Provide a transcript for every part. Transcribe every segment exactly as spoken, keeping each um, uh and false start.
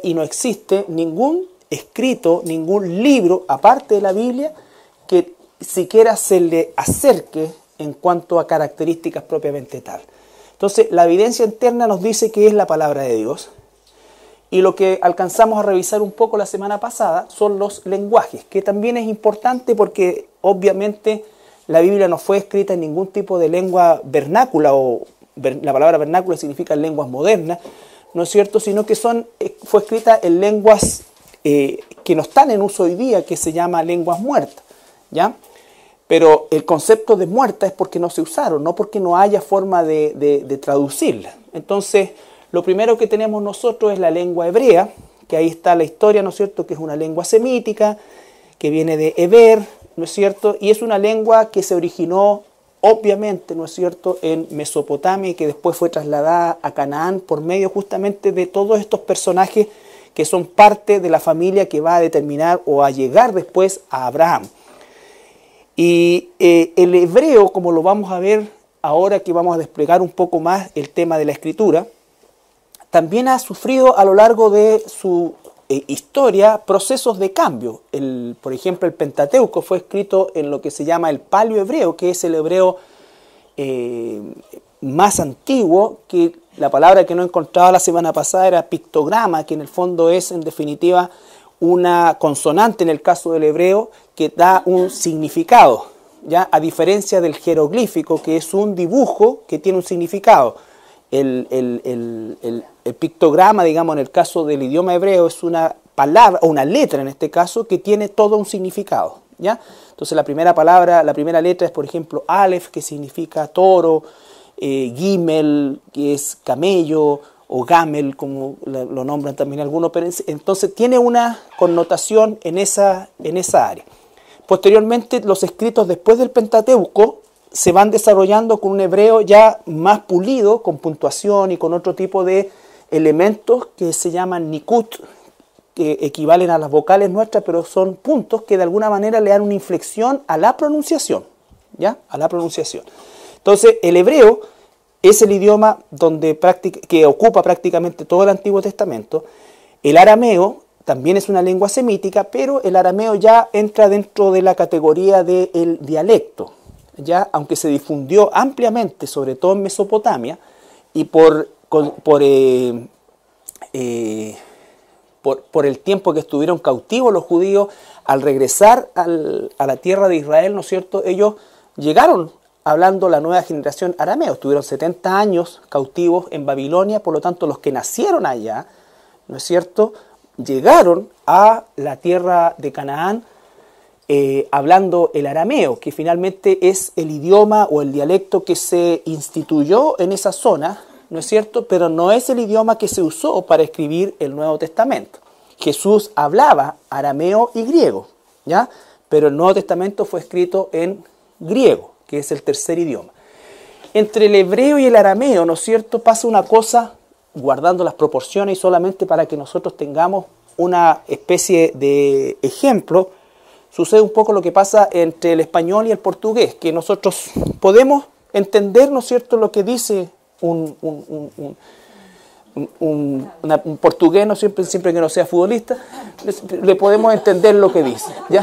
y no existe ningún escrito, ningún libro, aparte de la Biblia, que siquiera se le acerque en cuanto a características propiamente tal. Entonces, la evidencia interna nos dice que es la palabra de Dios. Y lo que alcanzamos a revisar un poco la semana pasada son los lenguajes, que también es importante porque obviamente la Biblia no fue escrita en ningún tipo de lengua vernácula, o la palabra vernácula significa lenguas modernas, ¿no es cierto? Sino que son, fue escrita en lenguas eh, que no están en uso hoy día, que se llama lenguas muertas, ¿ya? Pero el concepto de muerta es porque no se usaron, no porque no haya forma de, de, de traducirla. Entonces, lo primero que tenemos nosotros es la lengua hebrea, que ahí está la historia, ¿no es cierto?, que es una lengua semítica, que viene de Eber, ¿no es cierto?, y es una lengua que se originó, obviamente, ¿no es cierto?, en Mesopotamia y que después fue trasladada a Canaán por medio justamente de todos estos personajes que son parte de la familia que va a determinar o a llegar después a Abraham. Y eh, el hebreo, como lo vamos a ver ahora que vamos a desplegar un poco más el tema de la escritura, también ha sufrido a lo largo de su eh, historia procesos de cambio. El, por ejemplo, el Pentateuco fue escrito en lo que se llama el paleohebreo, que es el hebreo eh, más antiguo, que la palabra que no encontraba la semana pasada era pictograma, que en el fondo es, en definitiva, una consonante en el caso del hebreo que da un significado, ¿ya? A diferencia del jeroglífico, que es un dibujo que tiene un significado. El, el, el, el, el pictograma, digamos, en el caso del idioma hebreo, es una palabra, o una letra en este caso, que tiene todo un significado, ¿ya? Entonces la primera palabra, la primera letra es, por ejemplo, Aleph, que significa toro, eh, Gimel, que es camello, o Gamel, como lo nombran también algunos, pero entonces tiene una connotación en esa, en esa área. Posteriormente, los escritos después del Pentateuco se van desarrollando con un hebreo ya más pulido, con puntuación y con otro tipo de elementos que se llaman nikut, que equivalen a las vocales nuestras, pero son puntos que de alguna manera le dan una inflexión a la pronunciación, ¿ya? A la pronunciación. Entonces, el hebreo es el idioma donde que ocupa prácticamente todo el Antiguo Testamento. El arameo también es una lengua semítica, pero el arameo ya entra dentro de la categoría del dialecto, ya, aunque se difundió ampliamente, sobre todo en Mesopotamia, y por, por, eh, eh, por, por el tiempo que estuvieron cautivos los judíos, al regresar al, a la tierra de Israel, ¿no es cierto?, ellos llegaron hablando la nueva generación arameo, estuvieron setenta años cautivos en Babilonia, por lo tanto los que nacieron allá, ¿no es cierto?, llegaron a la tierra de Canaán eh, hablando el arameo, que finalmente es el idioma o el dialecto que se instituyó en esa zona, ¿no es cierto?, pero no es el idioma que se usó para escribir el Nuevo Testamento. Jesús hablaba arameo y griego, ¿ya?, pero el Nuevo Testamento fue escrito en griego, que es el tercer idioma. Entre el hebreo y el arameo, ¿no es cierto?, pasa una cosa, guardando las proporciones y solamente para que nosotros tengamos una especie de ejemplo, sucede un poco lo que pasa entre el español y el portugués, que nosotros podemos entender, ¿no es cierto?, lo que dice un, un, un, un, un, un, una, un portugués, ¿no? siempre, siempre que no sea futbolista, le, le podemos entender lo que dice, ¿ya?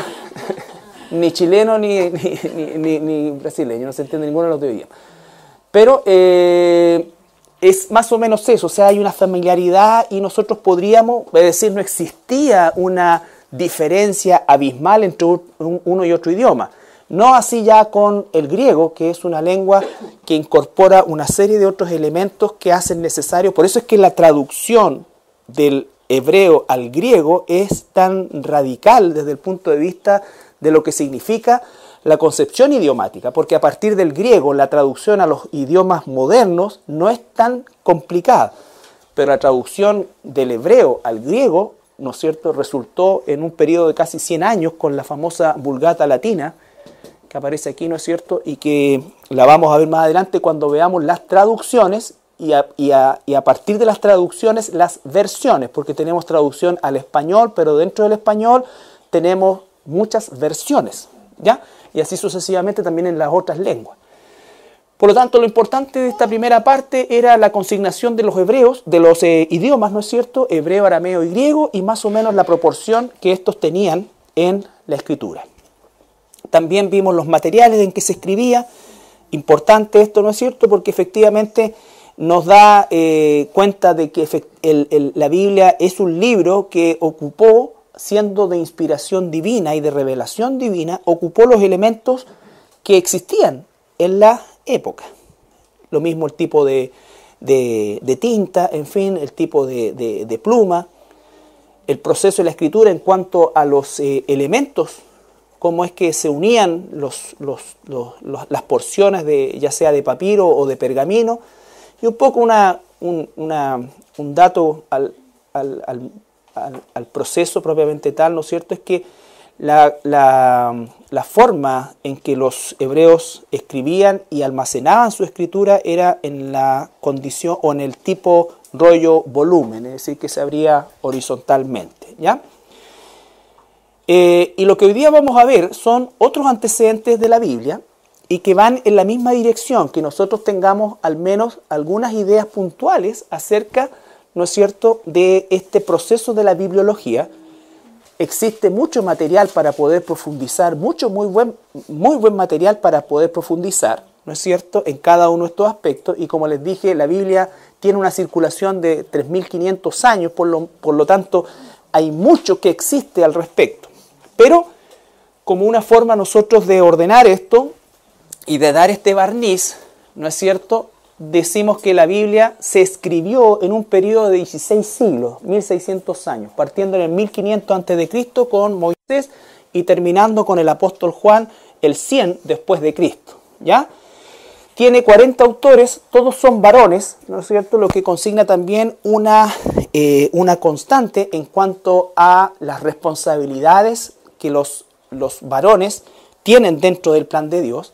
Ni chileno ni, ni, ni, ni, ni brasileño, no se entiende ninguno de los dos idiomas. Pero eh, es más o menos eso, o sea, hay una familiaridad y nosotros podríamos, es decir, no existía una diferencia abismal entre un, uno y otro idioma. No así ya con el griego, que es una lengua que incorpora una serie de otros elementos que hacen necesario. Por eso es que la traducción del hebreo al griego es tan radical desde el punto de vista de lo que significa la concepción idiomática, porque a partir del griego la traducción a los idiomas modernos no es tan complicada, pero la traducción del hebreo al griego, ¿no es cierto?, resultó en un periodo de casi cien años con la famosa Vulgata Latina, que aparece aquí, ¿no es cierto?, y que la vamos a ver más adelante cuando veamos las traducciones y a, y a, y a partir de las traducciones las versiones, porque tenemos traducción al español, pero dentro del español tenemos muchas versiones, ¿ya? Y así sucesivamente también en las otras lenguas. Por lo tanto, lo importante de esta primera parte era la consignación de los hebreos, de los eh, idiomas, ¿no es cierto?, hebreo, arameo y griego, y más o menos la proporción que estos tenían en la escritura. También vimos los materiales en que se escribía. Importante esto, ¿no es cierto?, porque efectivamente nos da eh, cuenta de que el, el, la Biblia es un libro que ocupó, siendo de inspiración divina y de revelación divina, ocupó los elementos que existían en la época. Lo mismo el tipo de, de, de tinta, en fin, el tipo de, de, de pluma, el proceso de la escritura en cuanto a los eh, elementos, cómo es que se unían los, los, los, los, las porciones, de, ya sea de papiro o de pergamino, y un poco una, un, una, un dato al, al, al, al, al proceso propiamente tal, ¿no es cierto?, es que La, la, la forma en que los hebreos escribían y almacenaban su escritura era en la condición o en el tipo rollo volumen, es decir, que se abría horizontalmente, ¿ya? Eh, y lo que hoy día vamos a ver son otros antecedentes de la Biblia y que van en la misma dirección, que nosotros tengamos al menos algunas ideas puntuales acerca, ¿no es cierto?, de este proceso de la bibliología. Existe mucho material para poder profundizar, mucho muy buen, muy buen material para poder profundizar, ¿no es cierto?, en cada uno de estos aspectos. Y como les dije, la Biblia tiene una circulación de tres mil quinientos años, por lo, por lo tanto hay mucho que existe al respecto. Pero como una forma nosotros de ordenar esto y de dar este barniz, ¿no es cierto?, decimos que la Biblia se escribió en un periodo de dieciséis siglos, mil seiscientos años, partiendo en el mil quinientos antes de Cristo con Moisés y terminando con el apóstol Juan el cien después de Cristo, ¿ya? Tiene cuarenta autores, todos son varones, ¿no es cierto?, lo que consigna también una, eh, una constante en cuanto a las responsabilidades que los, los varones tienen dentro del plan de Dios.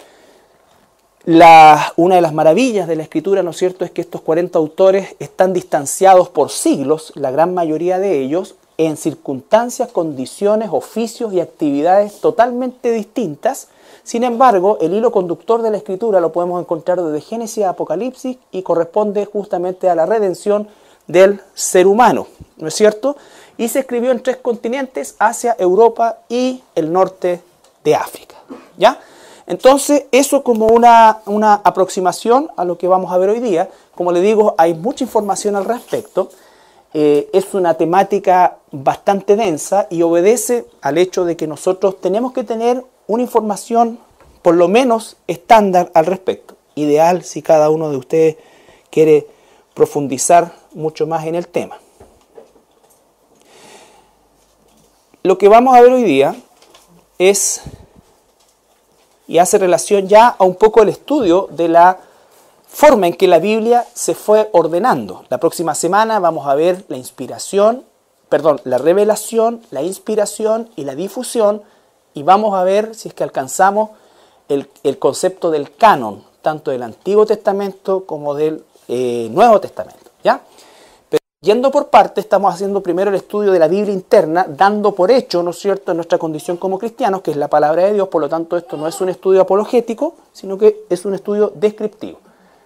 La, una de las maravillas de la escritura, ¿no es cierto?, es que estos cuarenta autores están distanciados por siglos, la gran mayoría de ellos, en circunstancias, condiciones, oficios y actividades totalmente distintas. Sin embargo, el hilo conductor de la escritura lo podemos encontrar desde Génesis a Apocalipsis y corresponde justamente a la redención del ser humano, ¿no es cierto? Y se escribió en tres continentes, Asia, Europa y el norte de África, ¿ya? Entonces, eso como una, una aproximación a lo que vamos a ver hoy día. Como le digo, hay mucha información al respecto. Eh, es una temática bastante densa y obedece al hecho de que nosotros tenemos que tener una información por lo menos estándar al respecto. Ideal si cada uno de ustedes quiere profundizar mucho más en el tema. Lo que vamos a ver hoy día es... y hace relación ya a un poco el estudio de la forma en que la Biblia se fue ordenando. La próxima semana vamos a ver la inspiración, perdón, la revelación, la inspiración y la difusión, y vamos a ver si es que alcanzamos el, el concepto del canon, tanto del Antiguo Testamento como del eh, Nuevo Testamento, ¿ya? Yendo por parte, estamos haciendo primero el estudio de la Biblia interna, dando por hecho, ¿no es cierto?, en nuestra condición como cristianos, que es la palabra de Dios. Por lo tanto, esto no es un estudio apologético, sino que es un estudio descriptivo.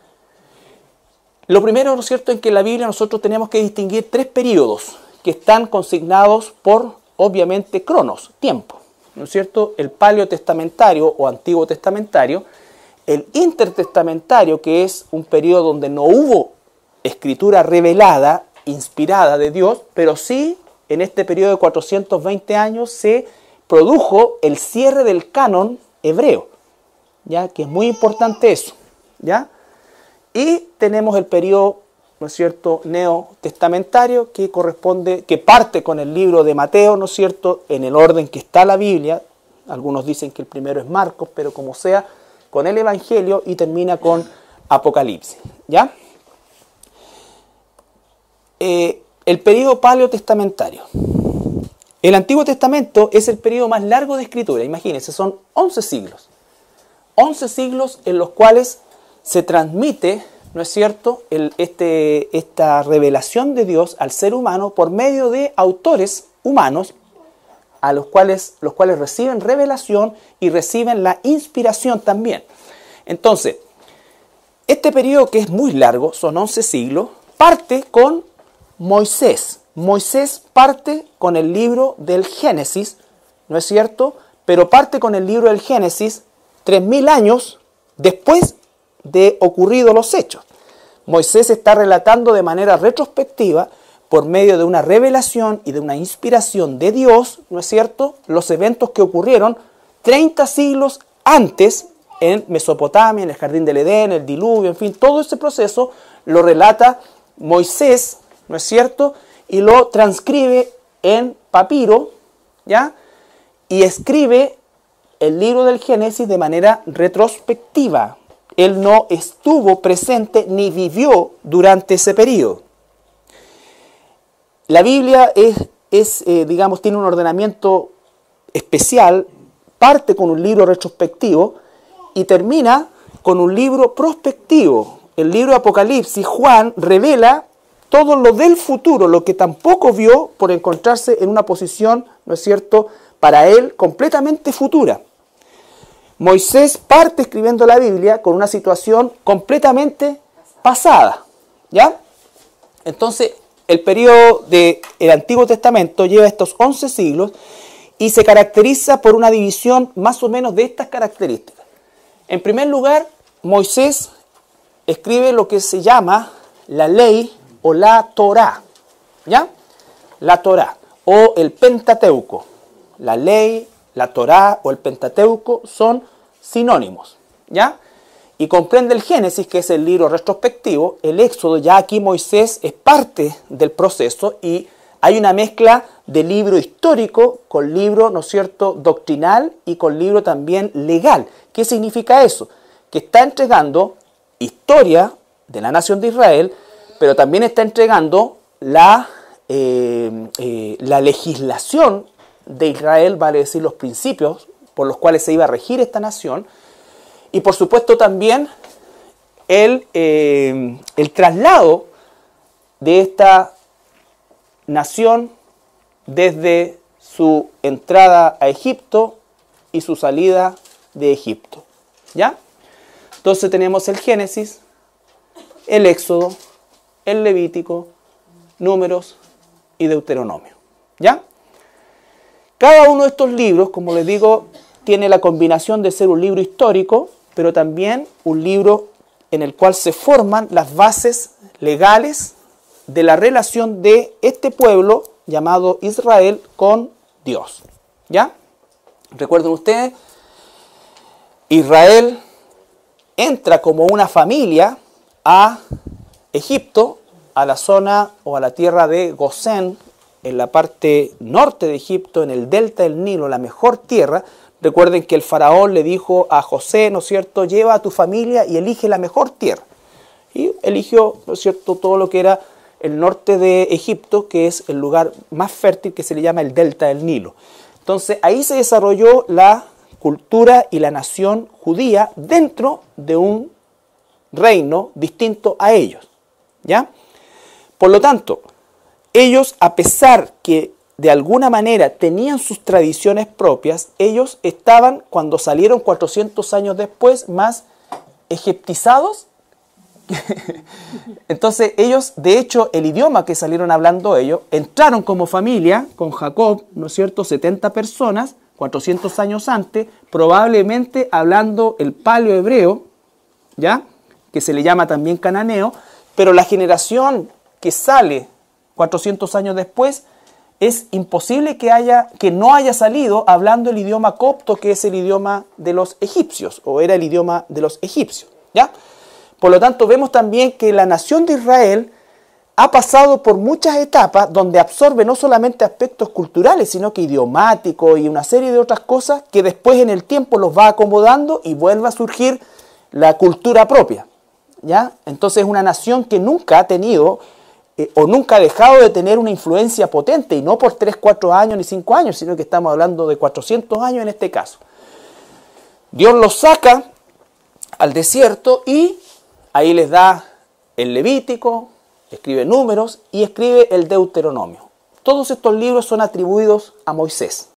Lo primero, ¿no es cierto?, en que en la Biblia nosotros tenemos que distinguir tres periodos que están consignados por, obviamente, cronos, tiempo, ¿no es cierto?, el paleotestamentario o antiguo testamentario, el intertestamentario, que es un periodo donde no hubo escritura revelada, inspirada de Dios, pero sí en este periodo de cuatrocientos veinte años se produjo el cierre del canon hebreo, ya que es muy importante eso, ¿ya? Y tenemos el periodo, ¿no es cierto?, neotestamentario, que corresponde, que parte con el libro de Mateo, ¿no es cierto?, en el orden que está la Biblia. Algunos dicen que el primero es Marcos, pero como sea, con el Evangelio, y termina con Apocalipsis, ¿ya? Eh, el periodo paleotestamentario. El Antiguo Testamento es el periodo más largo de escritura. Imagínense, son once siglos. once siglos en los cuales se transmite, ¿no es cierto?, el, este, esta revelación de Dios al ser humano por medio de autores humanos, a los cuales, los cuales reciben revelación y reciben la inspiración también. Entonces, este periodo, que es muy largo, son once siglos, parte con Moisés. Moisés parte con el libro del Génesis, ¿no es cierto? Pero parte con el libro del Génesis tres mil años después de ocurridos los hechos. Moisés está relatando de manera retrospectiva, por medio de una revelación y de una inspiración de Dios, ¿no es cierto?, los eventos que ocurrieron treinta siglos antes en Mesopotamia, en el Jardín del Edén, el diluvio, en fin, todo ese proceso lo relata Moisés, ¿no es cierto?, y lo transcribe en papiro, ¿ya?, y escribe el libro del Génesis de manera retrospectiva. Él no estuvo presente ni vivió durante ese periodo. La Biblia es, es eh, digamos, tiene un ordenamiento especial, parte con un libro retrospectivo y termina con un libro prospectivo. El libro de Apocalipsis, Juan revela todo lo del futuro, lo que tampoco vio por encontrarse en una posición, ¿no es cierto?, para él completamente futura. Moisés parte escribiendo la Biblia con una situación completamente pasada, ¿ya? Entonces, el periodo del Antiguo Testamento lleva estos once siglos y se caracteriza por una división más o menos de estas características. En primer lugar, Moisés escribe lo que se llama la ley o la Torá, ¿ya? La Torá o el Pentateuco. La ley, la Torá o el Pentateuco son sinónimos, ¿ya? Y comprende el Génesis, que es el libro retrospectivo, el Éxodo. Ya aquí Moisés es parte del proceso y hay una mezcla de libro histórico con libro, ¿no es cierto?, doctrinal y con libro también legal. ¿Qué significa eso? Que está entregando historia de la nación de Israel, pero también está entregando la, eh, eh, la legislación de Israel, vale decir, los principios por los cuales se iba a regir esta nación. Y por supuesto también el, eh, el traslado de esta nación desde su entrada a Egipto y su salida de Egipto, ¿ya? Entonces tenemos el Génesis, el Éxodo, el Levítico, Números y Deuteronomio, ¿ya? Cada uno de estos libros, como les digo, tiene la combinación de ser un libro histórico, pero también un libro en el cual se forman las bases legales de la relación de este pueblo llamado Israel con Dios, ¿ya? Recuerden ustedes, Israel entra como una familia a Egipto, a la zona o a la tierra de Gosén, en la parte norte de Egipto, en el delta del Nilo, la mejor tierra. Recuerden que el faraón le dijo a José, ¿no es cierto?, lleva a tu familia y elige la mejor tierra. Y eligió, ¿no es cierto?, todo lo que era el norte de Egipto, que es el lugar más fértil, que se le llama el delta del Nilo. Entonces ahí se desarrolló la cultura y la nación judía dentro de un reino distinto a ellos, ¿ya? Por lo tanto, ellos, a pesar que de alguna manera tenían sus tradiciones propias, ellos estaban, cuando salieron cuatrocientos años después, más egiptizados. Entonces ellos, de hecho, el idioma que salieron hablando ellos, entraron como familia con Jacob, ¿no es cierto?, setenta personas, cuatrocientos años antes, probablemente hablando el paleo hebreo, ¿ya?, que se le llama también cananeo, pero la generación que sale cuatrocientos años después, es imposible que, haya, que no haya salido hablando el idioma copto, que es el idioma de los egipcios, o era el idioma de los egipcios, ¿ya? Por lo tanto, vemos también que la nación de Israel ha pasado por muchas etapas donde absorbe no solamente aspectos culturales, sino que idiomáticos y una serie de otras cosas que después en el tiempo los va acomodando y vuelve a surgir la cultura propia, ¿ya? Entonces es una nación que nunca ha tenido eh, o nunca ha dejado de tener una influencia potente, y no por tres, cuatro años ni cinco años, sino que estamos hablando de cuatrocientos años en este caso. Dios los saca al desierto y ahí les da el Levítico, escribe Números y escribe el Deuteronomio. Todos estos libros son atribuidos a Moisés.